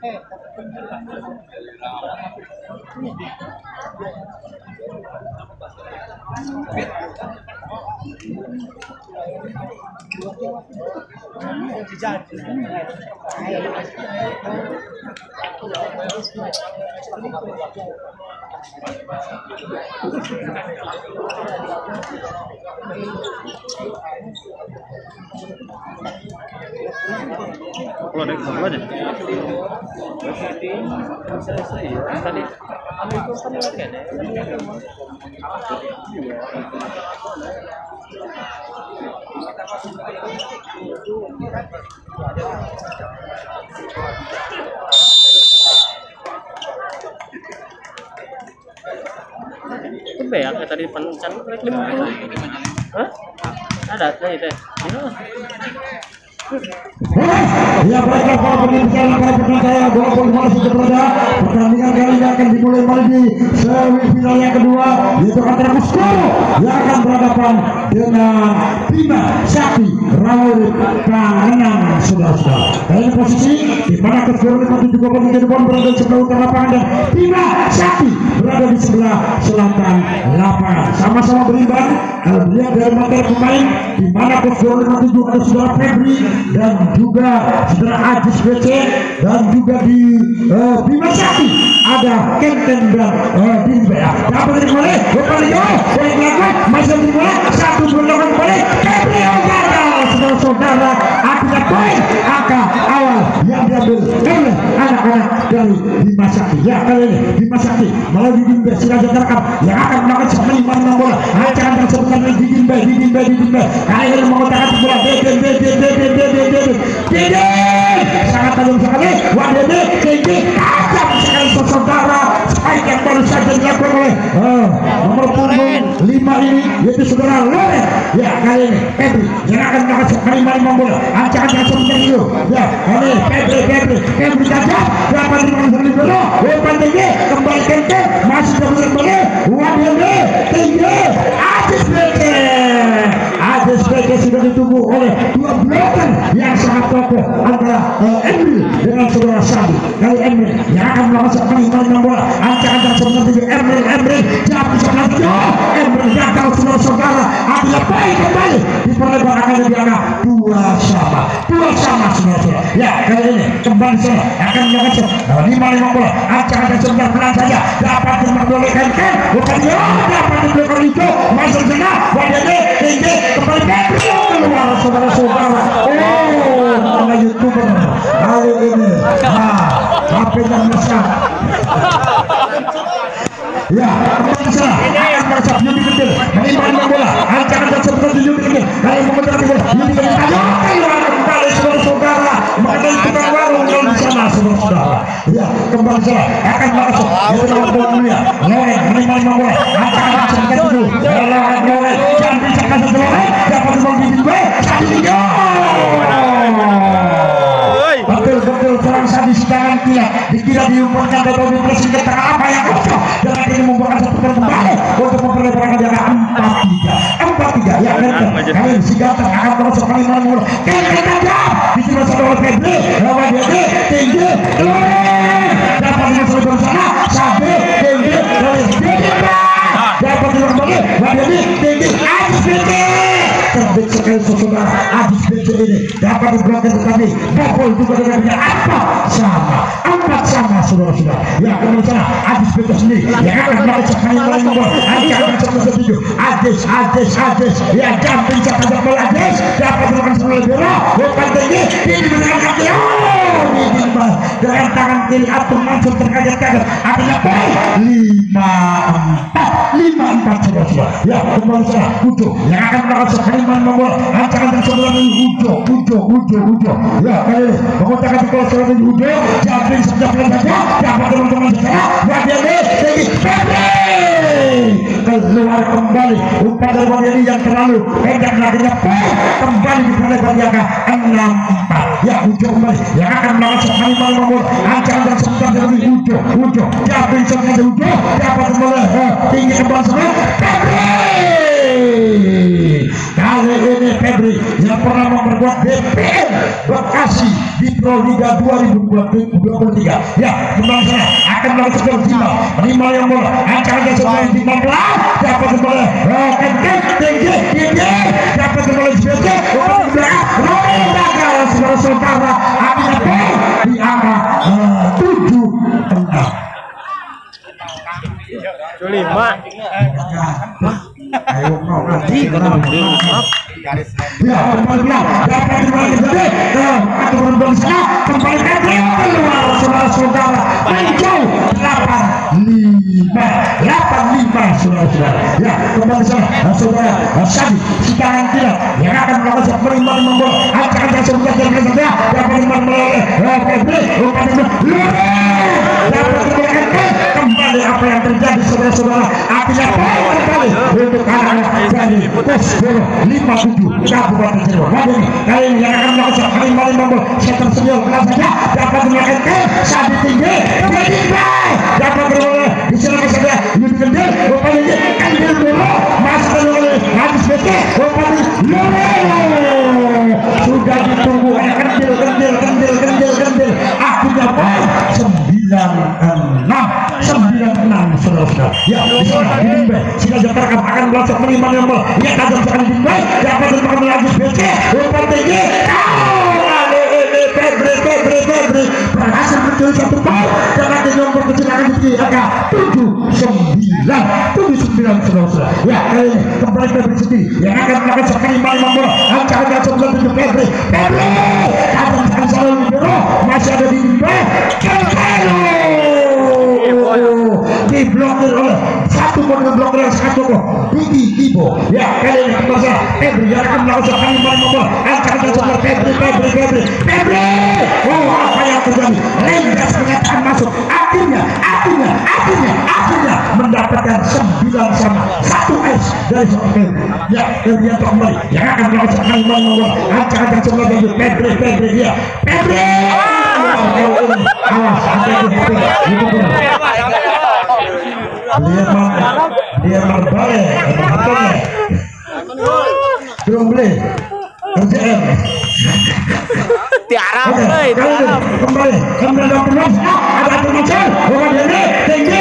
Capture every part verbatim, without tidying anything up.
Kalau ada kesempatan aja. Tadi kamu itu kan lagi ada. Itu banyak ya tadi pencan lima puluh. Hah? Ada nih teh. Ya baiklah para pemirsa, para pemirsa dua puluh lima sudah berada. Pertandingan kali ini akan dimulai kembali di semifinal yang kedua, yaitu antara Kuskoro yang akan berhadapan dengan Bima Sakti Rawuri Kangenang, saudara-saudara. Kali ini posisi di mana Kuskoro lima tujuh dua tiga depan berada di sebelah utara lapangan dan Bima Sakti berada di sebelah selatan lapangan. Sama-sama berimbang. Kalau dilihat dari materi pemain, di mana Kuskoro lima tujuh ada saudara Febri dan juga saudara Ajis B C, dan juga di uh, Bima Sakti ada Kenten dan uh, Bimba. Dapat dimulai Bapario baik lakukan masih dimulai satu berlawan kembali Gabriel gagal, saudara-saudara. Akhirnya poin angka awal yang diambil oleh anak-anak dari Bima Sakti. Ya kali ini Bima Sakti melalui Bimba Siraja terekam yang akan melakukan sepanjang enam bola. Acara tersebut dari Bimba Bimba Bimba kali ini mengutarakan bola Deden Deden Deden Deden Deden sangat tajam sekali. Wadede tinggi tajam sekali, saudara. Spike yang baru saja dilakukan oleh uh, nomor punggung lima ini yaitu saudara Loren. Ya kali ini Febri yang akan melakukan sepanjang lima bola. Acara tersebut dari itu. Ya kali ini Febri Febri Febri tajam dapat dimakan dulu. Umpan tinggi kembali Kente masih terus kembali. Wadede tinggi Ajis B C. Ajis B C sudah ditunggu oleh dua bloker yang sangat kokoh antara uh, Emil dengan saudara Sandi. Kali Emil yang akan melakukan sepanjang enam bola. Ancang-ancang seperti Emil Emil jatuh seperti itu. Emil gagal, saudara-saudara. Artinya baik kembali diperlebar akan lebih angka dua sama dua sama saudara. Ya kali ini kembali sana akan melakukan lima lima bola. Ancang-ancang sebentar menang saja dapat dimerdolehkan kan bukan dia dapat diberikan hijau masuk sana. Wadene tinggi kembali Gabriel keluar, saudara-saudara. Oh mana youtuber kali ini. Nah H P-nya mesra. Ya, kembali sana akan merasa Yudi kecil menimpa lima bola. Ancaman tersebut di Yudi kecil kali mengejar di bola. Yudi kecil keluar kembali, saudara-saudara. Mengenai tukang warung yang di sana, saudara-saudara. Ya, kembali sana akan masuk. Itu nomor dua dunia. Loren menimpa lima bola. Ancaman tersebut itu. Loren Loren jangan bisa kasih Loren. Dapat gol di B. Sadiyo. Betul-betul serang sadis tangan kira dikira diumumkan atau dipresiden tengah apa yang kosong dan akhirnya membuat satu kembali untuk memperlebar jaga empat tiga empat tiga ya kan kalian si ganteng akan masuk kali malam mulu kalian tajam di sini satu oleh Febri lawan dia tinggi Loren dapat masuk ke sana sampai tinggi Loren dapat kembali lawan dia tinggi Ajis B C terbit sekali saudara. Ajis B C ini dapat diblokir tetapi Bopol juga dengan apa sama empat sama saudara-saudara. Ya kembali sana Ajis B C sendiri yang akan melakukan sepanjang malam bola. Akan seperti itu Ajis Ajis Ajis ya jumping saja bola Ajis dapat melakukan sebuah bola bukan tinggi ini dengan kaki oh dengan tangan kiri atur langsung terkaget-kaget akhirnya baik lima empat lima empat saudara-saudara. Ya kembali sana Ujo yang akan melakukan sepanjang malam bola. Ancaman tersebut dari Ujo Ujo Ujo Ujo ya kali ini mengutarakan di kalau seorang di Ujo jumping sejak saja dapat teman-teman sekarang Wadiani tinggi Febri keluar kembali umpan dari Wadiani yang terlalu pendek lakinya baik kembali diperlebar di angka enam empat. Ya Ujo kembali yang akan melakukan sepanjang malam bola. Ancaman tersebut dari Ujo Ujo jumping sejak Ujo dapat kembali tinggi kembali semua Febri Kali ini Febri yang pernah memperkuat D P M Bekasi di Pro Liga dua ribu dua puluh tiga. Ya, kembali sana akan melakukan final. Lima yang bola, acaranya setelah lima belas dapat kembali. Roket tinggi, tinggi dapat kembali sebagai untuk belakang. Roket saudara-saudara akhirnya di angka tujuh enam. lima. Ayo mau lagi Ya, kembali dapat kembali jadi atau kembali sana kembali keluar saudara-saudara menjauh delapan lima delapan lima saudara-saudara. Ya, kembali sana saudara Sadi sekarang tidak yang akan melakukan perimbangan membola akan sebentar saja dapat kembali Febri dapat kembali apa yang terjadi saudara-saudara akhirnya kembali untuk anak-anak dari Poskoro lima tujuh Kabupaten Cirebon. Kali ini yang akan melakukan kembali membola setter senior kelas saja dapat melakukan Sadi tinggi dapat berbola di sana saja Yudi Kendil rupanya Kendil dulu masuk oleh Hadis Bete rupanya sudah ditunggu oleh Kendil Kendil Kendil Kendil Kendil akhirnya poin sembilan enam sembilan enam saudara-saudara. Ya, di sana Dimbe sudah jatuhkan akan melakukan perimbangan yang bola. Ya, tajam sekali Dimbe dapat bermain lagi Bete rupanya tinggi Febri Febri Febri berhasil mencuri satu poin dan nanti nomor kecelakaan di angka tujuh sembilan tujuh sembilan saudara-saudara. Ya, kali ini kembali Febri sendiri yang akan melakukan sekali main membola acaranya sembilan tujuh Febri Febri tajam sekali selalu di biru masih ada di Dimbe diblokir oleh satu kode blokir yang satu kok Budi Ibo. Ya, kali ini kembali Febri yang akan melakukan sekali main membola acaranya sembilan Febri Febri Febri Febri oh apa yang terjadi Lendas pernyataan masuk akhirnya akhirnya akhirnya akhirnya mendapatkan sembilan sama satu es dari seorang Febri. Ya, Febri yang kembali yang akan melakukan sekali main membola acaranya sembilan Febri Febri Febri dia Febri awas hati-hati itu dia mar dia marbale atau belum beli kerjaan Tiara, eh, tiara. Kembali, kembali dalam peluang. Ada peluang, bukan ini tinggi.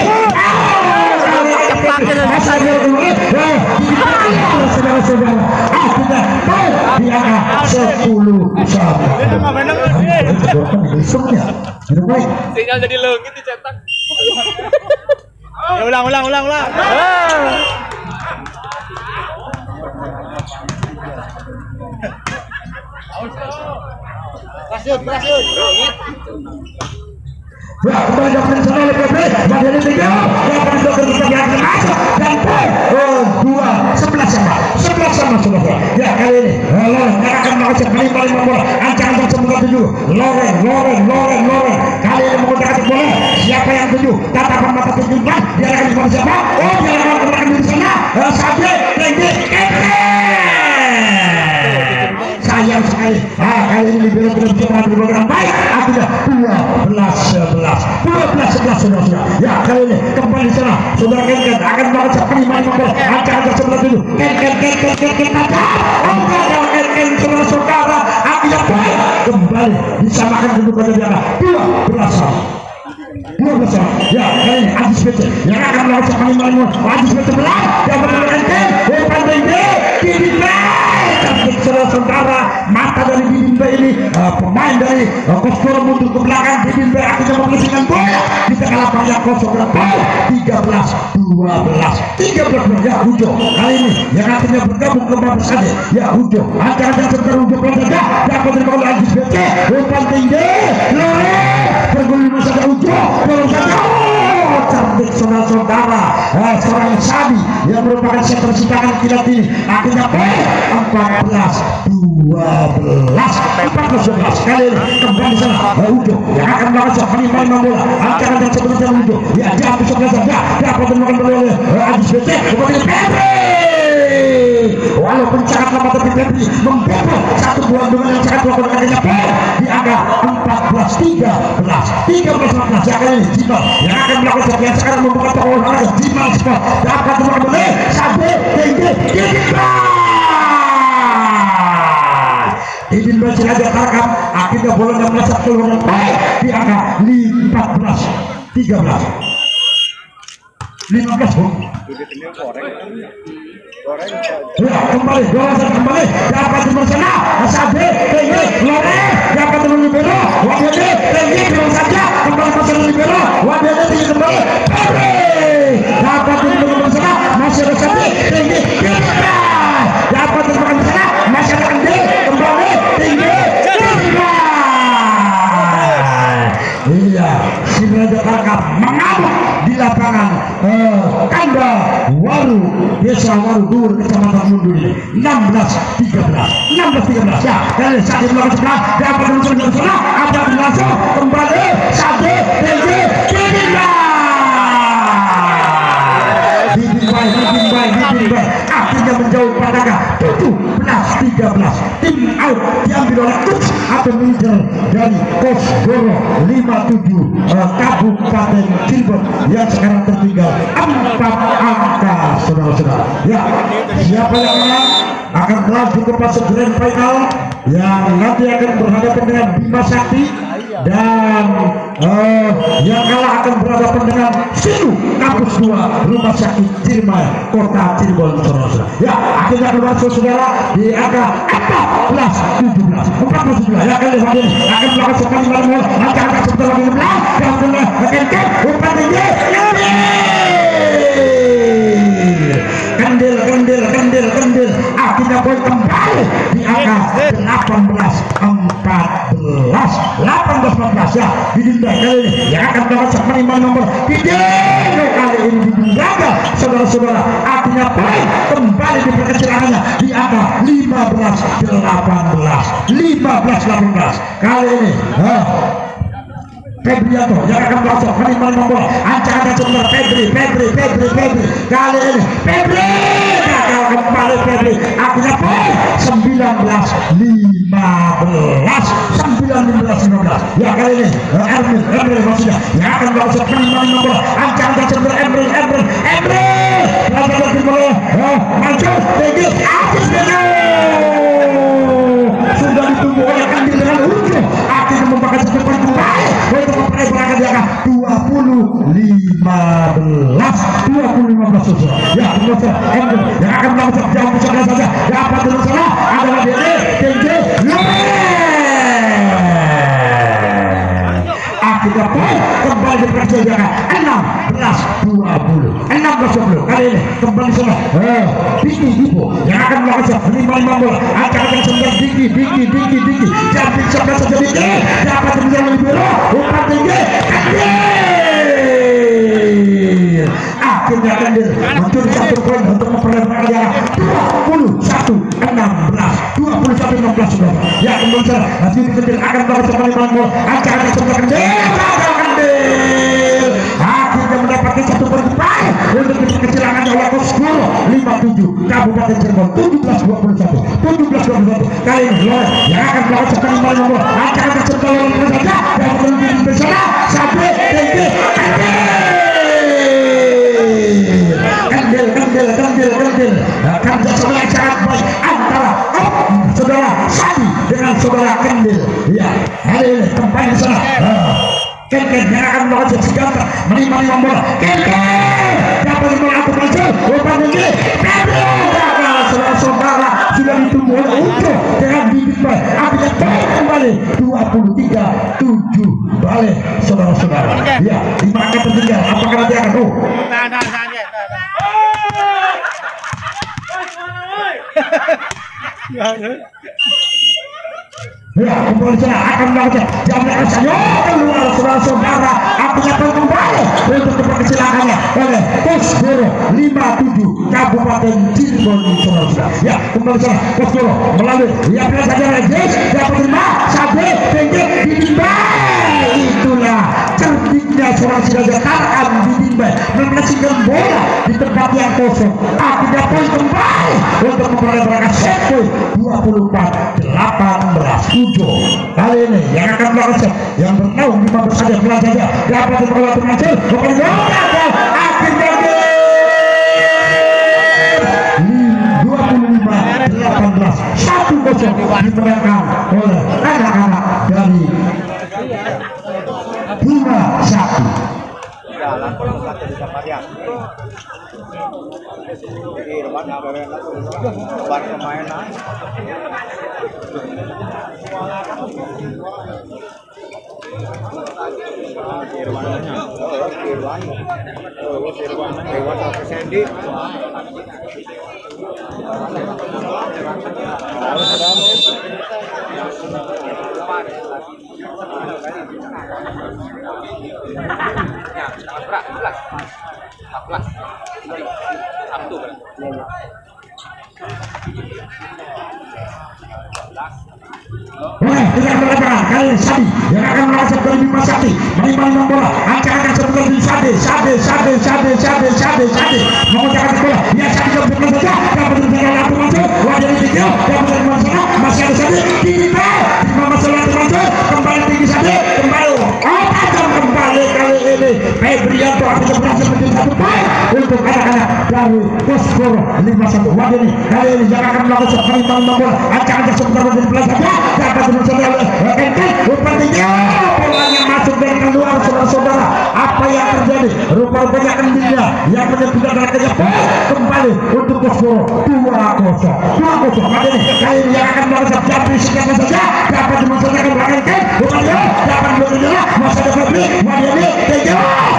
Saudara-saudara, akhirnya di angka sepuluh sama. Besoknya, tidak baik. Sinyal jadi leungit dicetak. Ya, ulang, ulang, ulang, ulang. Berhasil, berhasil. Ya, kembali dapat sana oleh Febri. Badan tiga, dapat dokter yang masuk dan poin. Oh, dua, sebelas sama, sebelas sama saudara. Ya, kali ini Loren yang akan melakukan kembali membola. Ancaman sembilan tujuh. Loren, Loren, Loren, Loren. Kali ini menggunakan bola. Siapa yang tujuh? Tatapan mata tunjukkan. Dia akan kepada siapa? Oh, dia akan kembali di sana. Sabit, tinggi, sayang sekali. Ah, kali ini libero tidak bisa mengambil program baik. Akhirnya dua belas sebelas, dua belas sebelas saudara. Ya, kali ini kembali di sana. Saudara Ken Ken akan melakukan perimbangan membola. Acara sebelah tujuh. Ken Ken Ken Ken Ken Ken Ken. Oh, Ken Ken saudara-saudara. Akhirnya poin kembali disamakan kedudukan di angka dua belas dua belas. Ya, kali ini Adis Bete yang akan melakukan perimbangan membola. Adis Bete belah. Dapat melakukan Ken. Depan tinggi. Dimbe. Saudara-saudara, mata dari Dimbe ini uh, pemain dari uh, Poskoro mundur ke belakang. Dimbe akhirnya mengeluarkan bola di tengah lapangan kosong dan poin tiga belas dua belas tiga belas. Ya, Ujo kali ini yang akhirnya bergabung ke Mabes Ade. Ya, Ujo acaranya sebentar Ujo saja dapat terima oleh Adis Bete. Umpan tinggi Lore bergulir saja Ujo belum saja. Oh, cantik saudara-saudara, eh, seorang Sadi yang merupakan setter sitangan kilat ini akhirnya poin empat belas dua belas empat belas dua belas. Kali ini kembali sana Ujo yang akan melakukan perimbangan bola. Ancaman dan sebenarnya Ujo ya jatuh sebelah saja dapat menemukan bola oleh Adis Bete kepada Febri. walaupun sangat lama tapi Febri membobol satu buah dengan yang sangat luar biasa di angka empat belas tiga belas tiga belas empat belas. Yang ini Jimal yang akan melakukan sekian sekarang membuka toko olahraga. Jimal Sport dapat teman boleh sampai tinggi Idin masih aja tarakam akhirnya bola yang melesat keluar dan baik di angka empat belas tiga belas lima belas. Ya, kembali bola kembali dapat di sana Sabe tinggi lore dapat di libero Wadede tinggi terus saja kembali masuk di libero Wadede tinggi kembali dapat di sana masih ada Sabe tinggi dapat di sana masih ada Andi kembali tinggi iya si Raja Tangkap mengamuk di lapangan eh, Kanda Waru Desa Waru Dur Kecamatan Mundur ini enam belas tiga belas enam belas tiga belas ya dari saat ini melakukan sebelah dapat menuju ke sana ada langsung kembali Sade tinggi Didimbai Didimbai Didimbai Didimbai akhirnya menjauh pada tujuh belas tiga belas. Tim out diambil oleh coach atau manajer dari Coach Goro lima tujuh uh, Kabupaten Cirebon yang sekarang tertinggal empat angka saudara-saudara. Ya, siapa yang menang akan melaju ke fase grand final yang nanti akan berhadapan dengan Bima Sakti dan uh, yang kalah akan berhadapan dengan Sidu Kampus dua Rumah Sakit Ciremai Kota Cirebon saudara-saudara. Ya, akhirnya keluar saudara di angka empat belas tujuh belas empat belas tujuh belas ya kali ini akan melakukan sekali malam angka angka sebentar lagi belah dan belah akan ke umpan tinggi kendil kendil kendil kendil akhirnya poin kembali di angka delapan belas empat belas delapan belas empat belas ya Didimbai kali ini yang akan melakukan sekali malam nomor Didimbai kali ini Didimbai saudara-saudara akhirnya poin kembali di perkecilannya di angka lima belas delapan belas lima belas delapan belas kali ini huh. Febrianto yang akan masuk menimbang nomor ancaman sebentar Febri Febri Febri Febri kali ini Febri gagal kembali Febri akhirnya poin sembilan belas lima belas sembilan belas lima belas ya kali ini Erwin Erwin maksudnya yang akan masuk menimbang nomor ancaman sebentar Erwin Erwin Erwin berapa lagi boleh maju tinggi atas benar sudah ditunggu oleh Andi dengan ujung akhirnya membakar satu poin kembali untuk memperoleh berangkat di angka dua puluh lima belas dua puluh lima belas saudara ya pemirsa Andi yang akan melakukan jauh saja saja dapat terus sana adalah Dede tinggi akhirnya poin kembali dipercayai enam belas dua puluh enam belas dua puluh kali ini kembali sana eh Diki Dipo yang akan melakukan lima lima bola akan sebentar Diki Diki Diki Diki jadi sebelah saja Diki dapat menjadi lebih berat umpan tinggi Kendil akhirnya Kendil mencuri satu poin untuk memperoleh perkalian dua puluh satu enam belas dua puluh satu enam belas saudara ya kembali sana hasil Kendil akan melakukan lima bola akan sebentar Kendil Kendil akhirnya mendapatkan satu poin kembali untuk kecelakaan oleh Coach Goro lima tujuh Kabupaten Cirebon tujuh belas dua puluh satu tujuh belas dua puluh satu kali ini Lore yang akan melakukan lima nomor akan sebentar lagi saja dan berhenti bersama sampai tinggi Kendil Kendil Kendil Kendil akan sesuatu yang sangat baik antara oh, saudara Sadi dengan saudara Kendil ya hari ini kembali sana Kendil yang akan melakukan sesi gambar menerima lima bola Kendil dapat melakukan maju umpan tinggi Kendil gagal saudara-saudara sudah ditunggu oleh ujung dengan Didimbai akhirnya poin kembali dua puluh tiga tujuh balik saudara-saudara ya lima angka tertinggal apakah nanti akan oh ya kembali sana akan melakukan jaminan sayo keluar saudara-saudara akhirnya poin kembali untuk keperkecilakannya oleh Coach Goro lima tujuh Kabupaten Cirebon saudara-saudara ya kembali sana Coach Goro melalui ya benar saja Regis dapat lima Sade tinggi Didimbai itulah cerdiknya seorang Siraja Tarkan Bidimbai memenangkan bola di tempat yang kosong. Akhirnya poin kembali untuk memperoleh berangkat set poin dua puluh empat delapan belas tujuh. Kali ini yang akan melakukan set yang bernaung lima belas saja pulang saja dapat memperoleh berhasil memperoleh akhirnya dua puluh lima delapan belas satu kosong dimenangkan oleh anak-anak dari lima satu. Boleh tidak berlapangan kali Sadi yang akan merasa dari Bima Sakti menimba bola ancang-ancang sebentar di Sade Sade Sade Sade Sade Sade Sade mengucapkan bola ya Sadi jauh berjalan saja dapat berjalan langsung masuk wajah di tinggi dapat dari masalah masih ada Sade tinggi bel lima masalah masuk kembali tinggi Sade kembali oh tajam kembali kali ini Febrianto akan berhasil menjadi satu poin untuk anak-anak dari Poskoro lima satu wajah ini kali ini yang akan melakukan menimba bola ancang-ancang sebentar menjadi belas saja dapat mencoba Engkel rupanya bolanya masuk dan keluar saudara-saudara. Apa yang terjadi rupa-rupanya kendilnya yang menentukan rakyatnya kembali untuk Poskoro dua kosong dua kosong kali ini kali ini yang akan melakukan jump siapa saja dapat dimaksudkan Engkel rupanya dapat mencoba masa depan Wadiani Tejo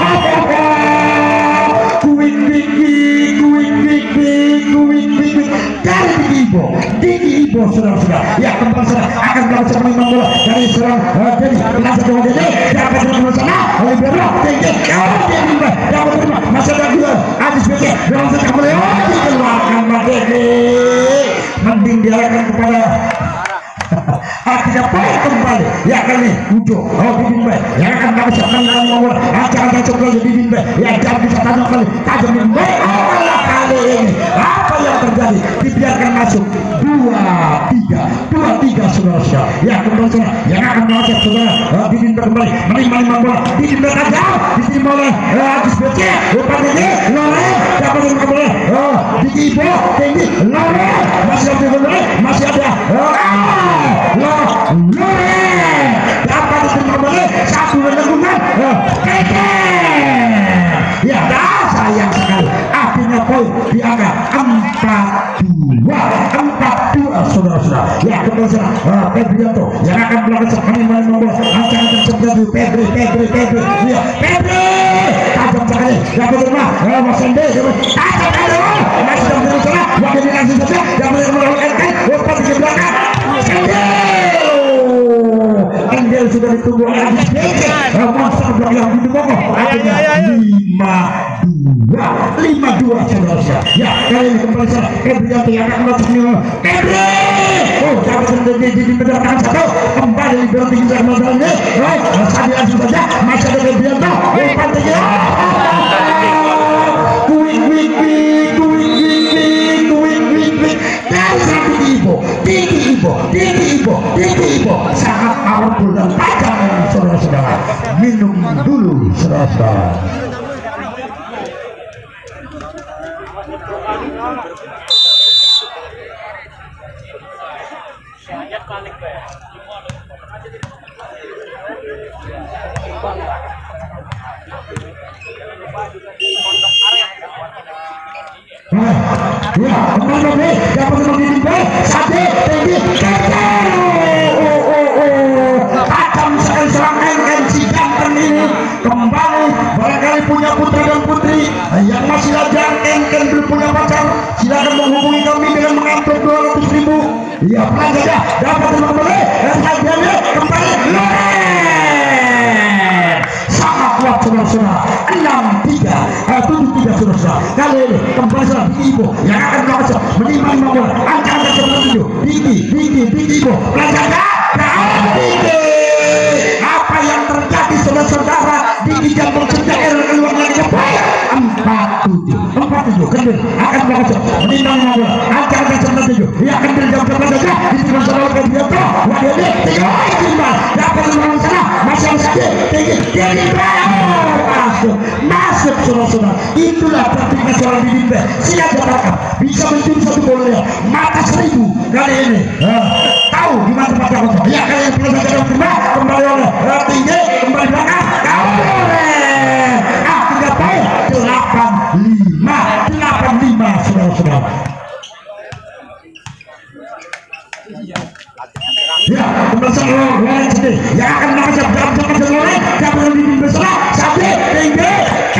kuik biki kuik biki kuik biki dari Ibo tinggi Ibo saudara-saudara ya kembali saudara akan melakukan menimba bola dari seorang jadi penasihat Wadiani dapat mencoba sana oleh Bero tinggi kalau dia menimba dapat menerima masa depan dua Adis Beke berlangsung kembali dikeluarkan Wadiani mending diarahkan kepada akhirnya poin kembali ya kali Ujo oh Bibimbe yang akan melakukan menang bola akan coba Bibimbe ya jam bisa tajam kali tajam Bibimbe oh kali ini apa yang terjadi dibiarkan masuk dua tiga dua tiga saudara-saudara ya kembali saudara yang akan melakukan saudara Bibimbe kembali menimba bola Bibimbe tajam diterima oleh Adis Bece rupanya ini Lore dapat menerima bola oh Diki Ibo tinggi Lore masih ada Lore masih ada Lore dapat diterima bola satu renungan Keke ya dah sayang sekali akhirnya poin di angka empat dua empat dua saudara-saudara ya kembali saudara Febrianto yang akan melakukan menimba bola ancang-ancang seperti Febri Febri Febri ya Febri tajam sekali dapat diterima Mas Ende tajam sekali masih dapat diterima wakil langsung saja dapat diterima Engkel dapat di belakang Engel sudah ditunggu oleh Adis Bece masa belakang yang ditunggu akhirnya lima dua lima dua saudara ya kali ini kembali saudara Febrianto yang akan melakukan Febri oh dapat terjadi di belakang satu kembali berhenti di belakang masalah ini baik Sadi langsung saja masih ada Febrianto umpan tinggi kuik kuik kuik kuik kuik kuik kuik kuik dari satu Ibo tinggi Ibo tinggi Ibo tinggi Ibo sangat powerful dan tajam saudara-saudara minum dulu saudara-saudara. Ya, kembali lagi dapat mengirimkan Sade tinggi Keke oh oh oh tajam sekali serang Engkel si ganteng ini kembali barangkali punya putra dan putri yang masih lajang Engkel belum punya pacar silakan menghubungi kami dengan mengambil dua ratus ribu ya pelan saja dapat kembali dan hadiahnya kembali Lore sangat kuat saudara-saudara enam tiga tujuh tiga saudara-saudara kali ini kembali saudara di Ibo yang akan melakukan menimba bola angka-angka seperti itu tinggi tinggi tinggi Ibo pelan saja tinggi apa yang terjadi saudara-saudara di tinggi jambal kerja error keluar lagi baik empat tujuh empat tujuh kendil akan melakukan menimbang bola akan kencang tujuh dia kendil jam depan saja di timur sana ke dia tuh wadah dia tiga timbal dapat melawan sana masih sakit tinggi dia masuk masuk saudara-saudara itulah praktiknya seorang bimbing siap datang bisa mencuri satu bola mata seribu kali ini tahu gimana tempatnya kosong ya kali ini perlu saja kembali kembali oleh tinggi kembali belakang boleh ah tiga poin delapan lima delapan lima saudara-saudara ya kembali sama orang sendiri yang akan mengajak dalam sama seluruh dapat lebih besar sampai tinggi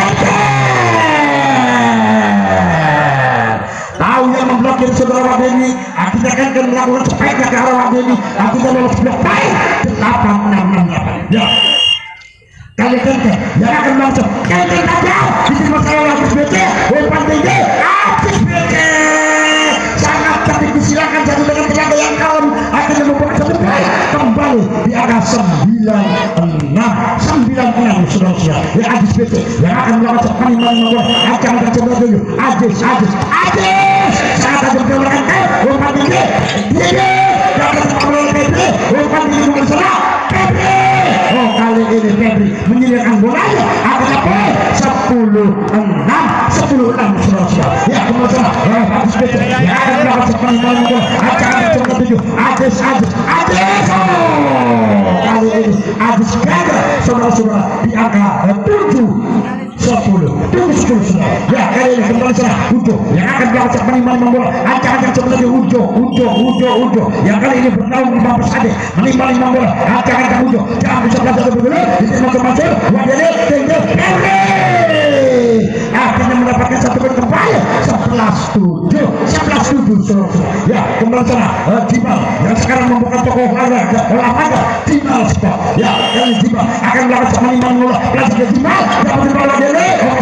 tahu yang memblokir saudara Wadeni akhirnya kan akan melakukan speknya ke arah Wadeni akhirnya lolos blok baik delapan enam enam delapan ya kali kente yang akan langsung kente tajam di timur saya lagi B C umpan tinggi habis B C sangat cantik disilakan jadi dengan tenaga yang kalem akhirnya membuat satu baik kembali di angka sembilan enam sembilan enam saudara-saudara yang habis B C yang akan melakukan sepanjang nomor akan tercoba dulu Ajis Ajis Ajis sangat tajam ke belakang umpan tinggi tinggi dapat mengambil Febri umpan tinggi nomor sana Febri oh kali ini Febri menyediakan bolanya akhirnya poin sepuluh enam sepuluh enam saudara-saudara ya kemudian eh habis B C yang akan melakukan sepanjang nomor akan tercoba tujuh Ajis Ajis Ajis oh kali ini Ajis gagal saudara-saudara di angka tujuh sepuluh tujuh sepuluh saudara ya kali ini kembali sana Ujo yang akan melakukan menimbang bola ancang-ancang coba lagi Ujo Ujo Ujo Ujo yang kali ini bernaung di bawah Sade menimbang bola ancang-ancang Ujo jangan bisa belajar lebih dulu diterima ke Mansur Wadeni tinggi Henry akhirnya mendapatkan satu poin kembali sebelas tujuh sebelas tujuh saudara ya kembali sana Jimal yang sekarang membuka toko olahraga olahraga Jimal Sport ya kali Jimal akan melakukan menimbang bola belajar ke Jimal dapat bola dia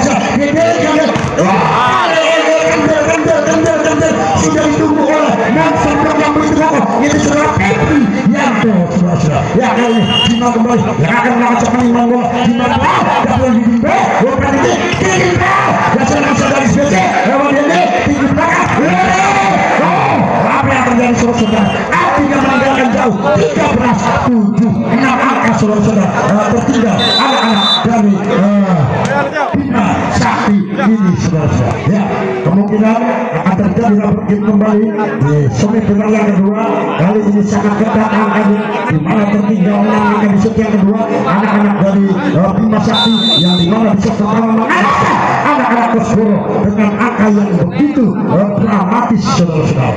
sudah ditunggu oleh Mansur yang begitu kokoh itu sudah Febri Yanto saudara-saudara ya kali ini Jimal kembali yang akan melakukan menimbang bola Jimal dapat dibimbing umpan tinggi tinggi dan sudah bisa dari S B C lewat ini tinggi belakang oh apa yang terjadi saudara-saudara akhirnya meninggalkan jauh tiga belas tujuh enam angka saudara-saudara tertinggal anak-anak dari Bima Sakti ini saudara-saudara ya kemungkinan akan terjadi dapat game kembali di semifinal yang kedua kali ini sangat ketat angkanya di mana tertinggal enam angka di set yang kedua anak-anak dari uh, Bima Sakti yang di mana di set pertama mengalahkan anak-anak Kosboro dengan angka yang begitu uh, dramatis saudara-saudara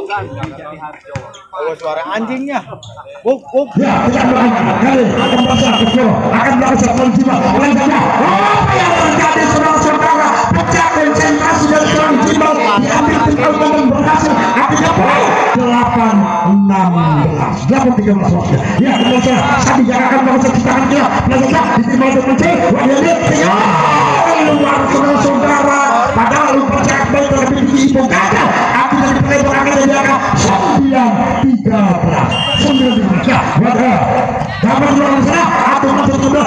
oh, suara anjingnya buk buk ya tidak berangkat kali akan berasa Kosboro akan melakukan konjiwa lanjutnya apa yang terjadi saudara-saudara pecah konsentrasi dari seorang Jimal diambil tinggal dan berhasil akhirnya poin delapan enam belas delapan tiga belas waktunya ya kemudian saya tadi yang akan melakukan ciptakan dia belajar di Jimal untuk mencari wadahnya tinggal luar saudara-saudara padahal lupa cek baik terlebih di ibu gagal akhirnya diperlebar akhirnya di angka sembilan tiga belas sembilan tiga belas ya wadah dapat melakukan sana atau masuk ke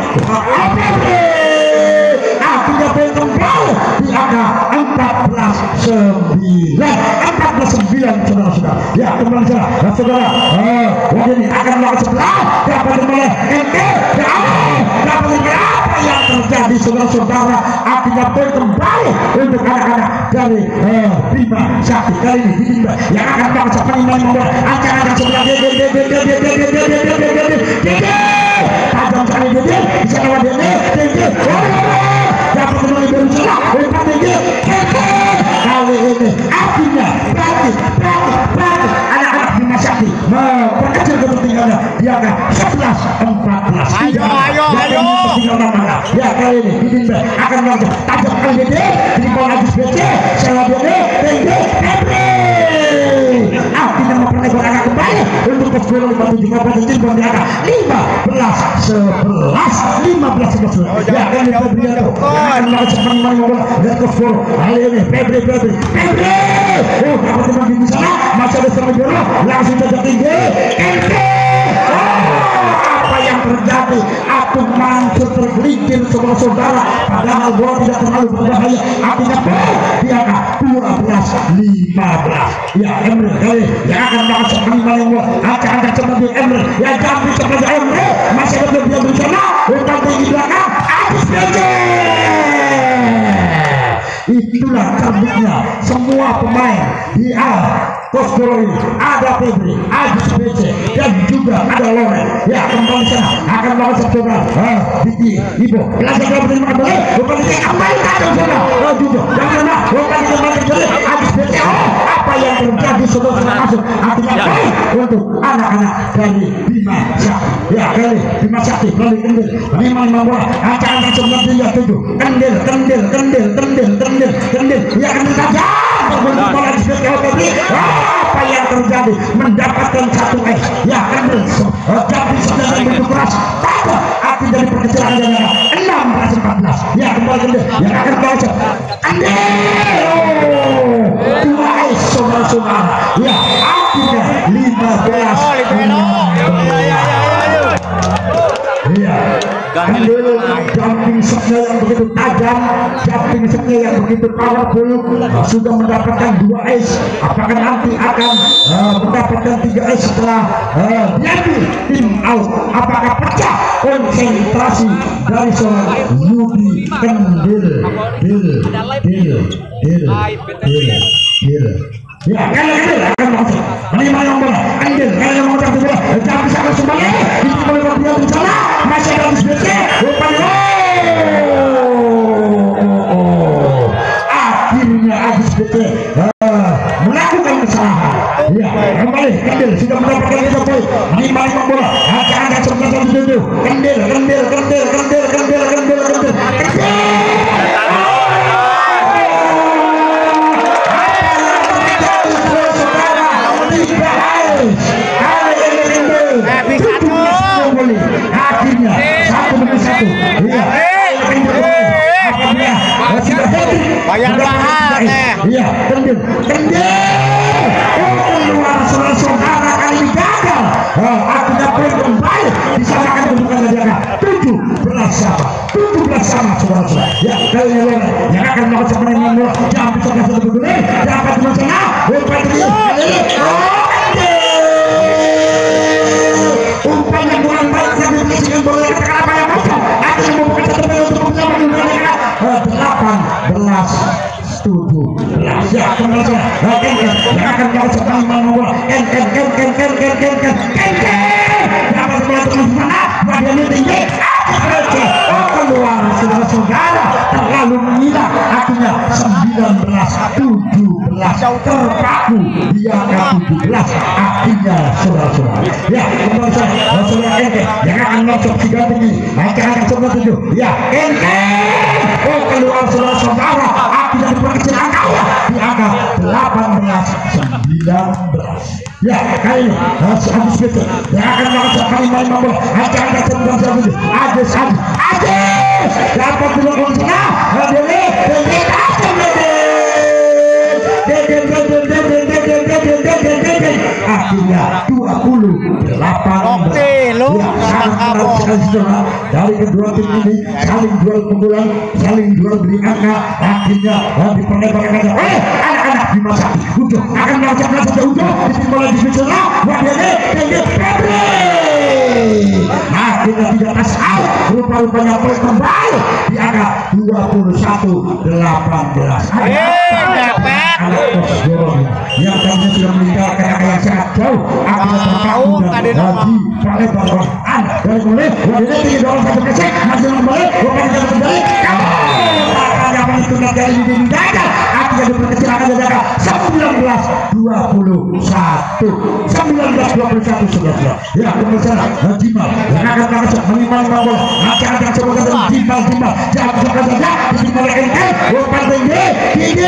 akhirnya poin kembali di angka empat belas sembilan empat belas sembilan saudara-saudara ya kembali sana nah, saudara uh, Wadeni akan melakukan sebelah dapat oleh ente dapat apa yang terjadi saudara-saudara akhirnya poin kembali untuk anak-anak dari uh, Bima Sakti kali ini ditimba yang akan melakukan penimbangan membuat ancang-ancang sebelah dede dede dede dede dede dede dede dede tajam sekali dede bisa lewat dede dede dapat kembali dari sana umpan tinggi kali ini akhirnya berarti berarti berarti anak-anak Bima Sakti memperkecil kepentingannya di angka sebelas empat belas ayo ayo ayo ya kali ini ditimba akan melakukan tajam kali dede di bawah habis B C salah dede tinggi Febri akhirnya memperlebar angka kembali untuk Kosboro lima tujuh kabupaten Cirebon di angka lima belas sebelas lima belas sebelas ya kali ini Febri Yanto akan melakukan penimbangan bola dari Kosboro kali ini Febri Febri Febri oh dapat teman di sana masih ada sama Joro langsung saja tinggi ente apa yang terjadi? Atuh Mansur tergelincir saudara-saudara, padahal bola tidak terlalu berbahaya. Artinya dia dua belas lima belas. Ya Emre kali yang akan masuk lima yang bola. Acak-acak seperti Emre, ya jambi seperti Emre, masih ada dia di sana, umpan tinggi belakang, habis saja. Itulah terbuknya semua pemain di A Kosgoro ini ada Febri, ada B C dan juga ada Loren. Ya kembali sana akan melawan coba. Ah, Diki, Ibu, belajar kalau berterima kasih. Bukan ini kembali kacau sana. Oh juga, jangan mana? Bukan ini masuk boleh. Ada B C. Oh, apa yang terjadi saudara masuk? Artinya baik untuk anak-anak dari Bima Sakti. Ya kali Bima Sakti melalui kendil. Lima lima bola. Acara sebelah tiga tujuh. Kendil, kendil, kendil, kendil, kendil, kendil. Ya kendil saja. Bola di sebelah kiri. Apa yang terjadi? Mendapatkan satu S. Ya kendil. Jadi sudah begitu keras. Tapi api dari perkecil ada enam belas empat belas. Ya kembali kendil. Yang akan baca. Kendil. Dua S saudara-saudara. Ya akhirnya lima belas. Iya, kendil jumping shotnya yang begitu tajam, jumping shotnya yang begitu powerful, uh, sudah mendapatkan dua ace. Apakah nanti akan uh, mendapatkan tiga ace setelah uh, diambil tim out? Apakah pecah konsentrasi dari seorang Yudi Kendil? Dil, dil, dil, dil, dil. Ya, kalau kendil akan masuk. Lima yang bola, kendil, kalau yang mau jatuh bola, jangan bisa kembali. Ini boleh dia di sana. Masih ada di sini, rupanya oh, akhirnya Agus B C uh, melakukan kesalahan. Ya, kembali kendil sudah mendapatkan tiga poin. Lima lima bola, acak-acak sebelas tujuh. Kendil, kendil, kendil, kendil, kendil, kendil, kendil, kendil. Akhirnya satu demi satu. Iya. Bayang lahan. Iya, kendil, kendil. Keluar saudara-saudara kali ini gagal. Akhirnya poin kembali disamakan kedudukan Jaka. Tujuh belas sama, tujuh belas sama saudara-saudara. Ya, kali ini yang akan melakukan permainan bola. Jangan bisa satu begini. Dapat di sana. Umpan ini. Umpan yang kurang baik yang dipisihkan bola yang terkena apa yang masuk. Akhirnya membuka satu poin untuk menyamakan mereka. Delapan belas tujuh belas. Ya kembali sana. Ken Ken yang akan melakukan permainan bola. Ken Ken Ken Ken Ken Ken Ken Ken Ken Ken. Dapat bola terus di mana? Badannya tinggi. Oh keluar saudara-saudara, terlalu mengira. Akhirnya sembilan belas tujuh belas terpaku dia ke tujuh belas. Akhirnya saudara-saudara. Ya kembali sana. Saudara Ken yang akan masuk tiga tinggi. Akan sebelah tujuh. Ya Ken oh keluar saudara-saudara. Akhirnya diperkecil angkanya di angka delapan belas sembilan belas. Ya kali ini habis betul. Yang akan melakukan kali main bola. Akan sebelah tujuh. Adis Adis Adis dapat dulu konsinya. Dede Dede Dede akhirnya dua puluh delapan. Oke, lu dari kedua tim ini saling jual keunggulan, saling jual beli angka. Akhirnya diperlebarkan oleh anak-anak di masa ujung akan melakukan saja ujung di bola di sana. Wadene Dede Febri akhirnya tidak pas out. Rupa-rupanya poin kembali di angka dua puluh satu delapan belas. Anak Kosgoro yang tadinya sudah meninggalkan angka yang sangat jauh akhirnya terpaku dan lagi perlebaran dari mulai Wadene tinggi dorong satu kesek masih kembali bukan jatuh kembali. Yang menentukan kali ini gagal. Akhirnya diperkecil akan Jaka sembilan belas dua puluh satu sembilan belas dua puluh satu sebelas. Ya kemudian Jimal yang akan masuk menimang bola. Akan coba ke Jimal Jimal jangan suka saja Jimal Ente umpan tinggi tinggi.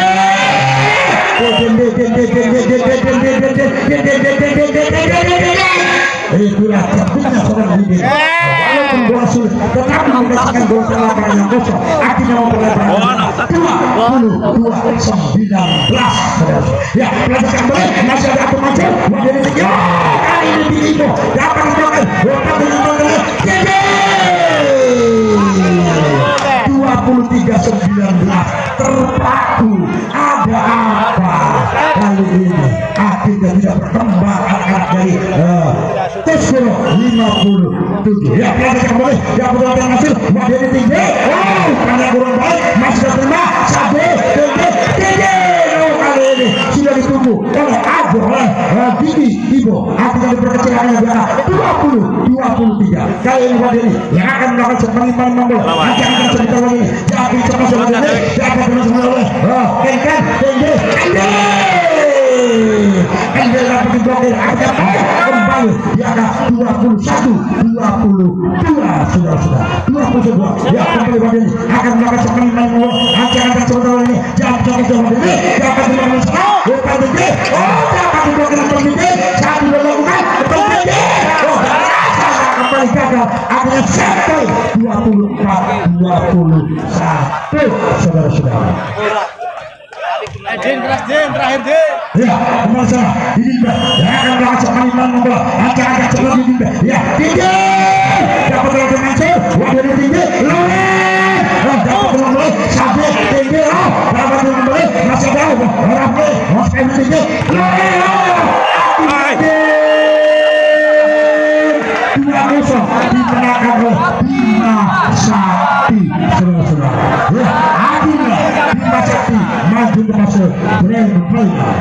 Oh dende dende dende dende dende dende dende dende dende dende dende. itulah tertibnya seorang Didi. Walaupun bola sulit, tetapi menghasilkan gol terlalu yang kosong. Akhirnya memperlebar dua puluh dua sembilan belas. Ya, pelantikan balik masih ada satu macam. Wadir ini, ya kali ini Didi itu dapat dimakan. Dapat dimakan. Didi. dua puluh tiga sembilan belas terpaku. Ada apa kali ini? Akhirnya tidak berkembang anak dari Tesco lima puluh tujuh. Ya, kita kembali. Ya, betul yang hasil. Wadir ini tinggi. Wow, karena kurang baik. Masih terima. Satu, tinggi, tinggi. Oh, kali ini sudah ditunggu oleh Abu oleh Didi Ibo. Akhirnya diperkecil hanya berapa? dua puluh dua puluh tiga. Kali ini Wadir ini yang akan melakukan sepanjang membol. Nanti akan cerita lagi. Jadi cepat saja ini. Jadi dengan semua oleh. Oh, kengken, tinggi, tinggi. Tinggi dapat diblokir. Akhirnya kembali. Ya, dua puluh satu, dua puluh dua sudah sudah. dua puluh dua. Ya, kembali Wadir ini akan melakukan sepanjang membol. Nanti akan cerita lagi. Jadi cepat saja ini. Dapat diblokir. Dapat tinggi. Oh, dapat diblokir tinggi. Satu dilakukan tinggi. Oh, kembali gagal. Akhirnya sampai dua puluh empat dua puluh satu saudara-saudara. Eh, Din, keras Din, terakhir Din. Ya, kembali sana. Didi yang akan melakukan sepanjang membola. Acak-acak sebelum Didi. Ya, Didi dapat melakukan Mansur. Wadir tinggi. Lulus. Oh, dapat melakukan Sabit tinggi. Oh, dapat melakukan masih jauh. Rapi. Masih tinggi. Lulus. Dua kosong dimenangkan oleh Bima Sakti, saudara-saudara. Ya, akhirnya Bima Sakti maju ke fase grand final.